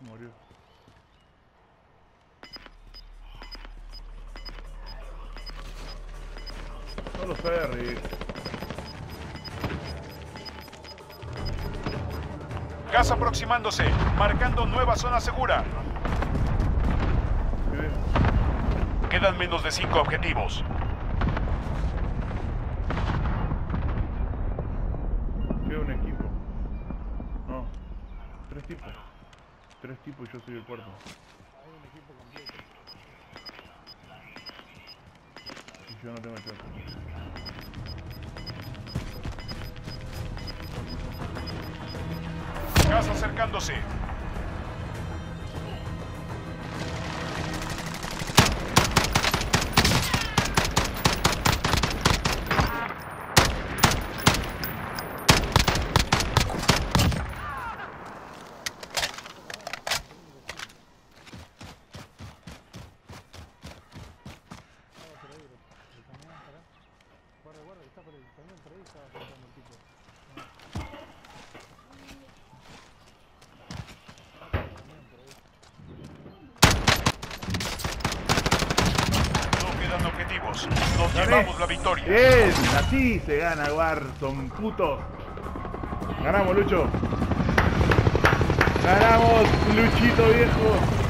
Murió. Solo ferry. Gas aproximándose, marcando nueva zona segura. Sí. Quedan menos de 5 objetivos. Queda un equipo. No. 3 tipos. 3 tipos y yo soy el cuarto. Hay un equipo completo. Y yo no tengo shot. Gas acercándose. Guarda, que está por el camión por ahí, estaba apuntando el tipo. No quedan objetivos. Nos ¡Gané! llevamos la victoria. Bien, así se gana Warzone, putos. Ganamos, Lucho. Ganamos, Luchito viejo.